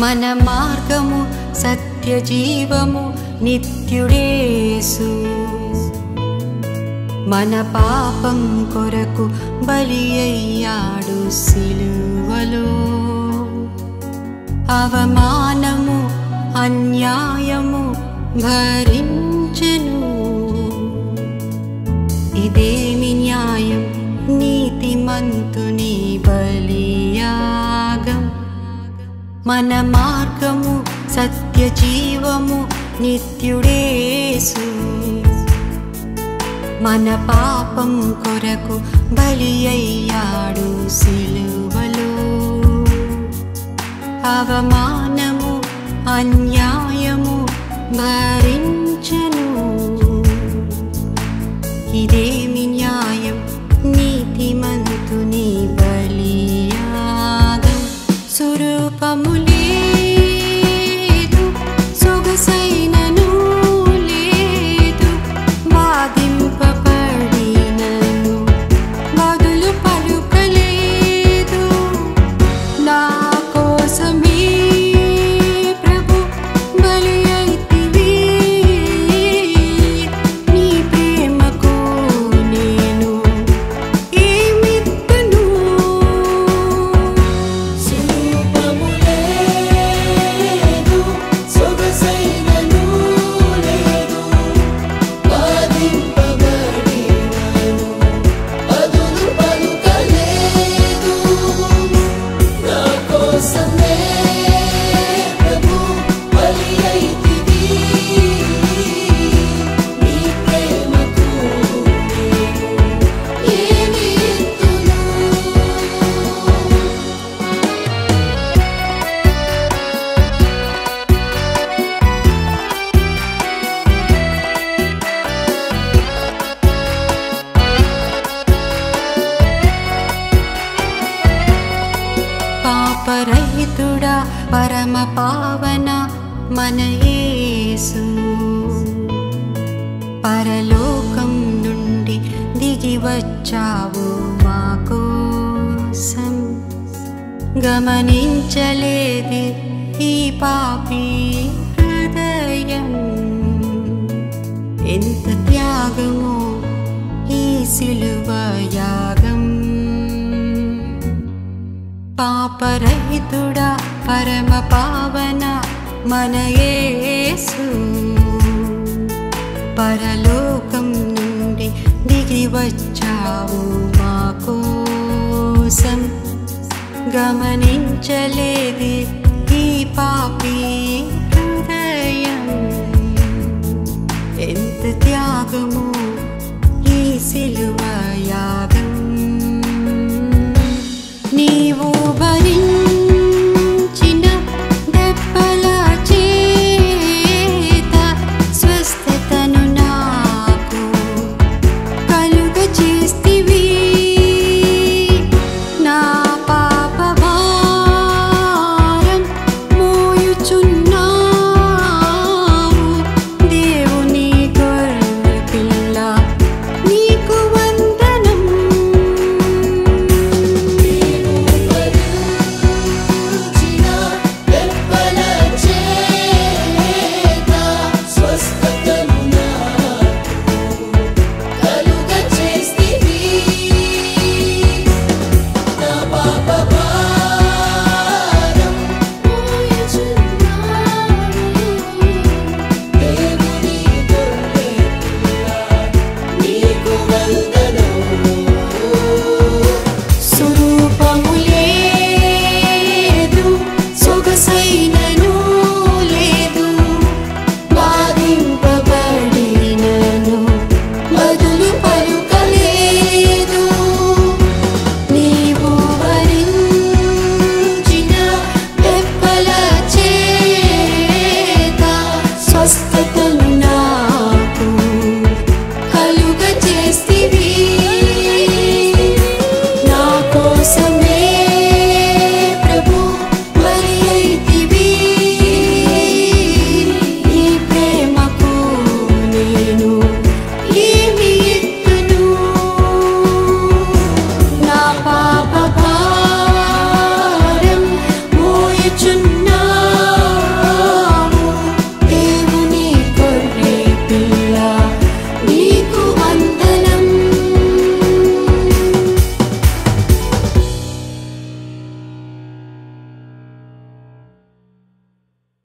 మన మార్గము సత్య జీవము నిత్యుడేసు మన పాపం కొరకు బలి అయ్యాడు సిలువలో అవమానము అన్యాయము భరించెను ఇదేమి న్యాయం నీతిమంతుని బలియాగం మన మార్గము సత్య జీవము నిత్యుడేసు మన పాపం కొరకు బలి అయ్యాడు సిలువలో అవమానము అన్యాయము భరించెను ఇదేమి న్యాయం నీతిమంతుని బలియాగం స్వరూపము లేదు సొగసైనను లేదు బాధింపబడినను బదులు పలుకలేదు నా కోసమే ప్రభు బలి అయితివి నీ ప్రేమకు నేను ఏమిత్తును స్వరూపము లేదు సొగసైనను లేదు బాధింపబడినను బదులు పలుకలేదు నా కోసమే ప్రభు బలి అయితివి నీ ప్రేమకు నేను ఏమి ఇత్తును పాపరహితుడా పరమ పావన మన యేసు పరలోకం నుండి దిగి వచ్చావు మా కోసం గమనించలేది ఈ పాపి హృదయం ఎంత త్యాగము ఈ సిలువ యాగం పాపరహితుడా పరమ పావన మన యేసు పరలోకం నుండి దిగి వచ్చావు మా కోసం గమనించలేది ఈ పాపి హృదయం ఎంత త్యాగము ఈ సిలువ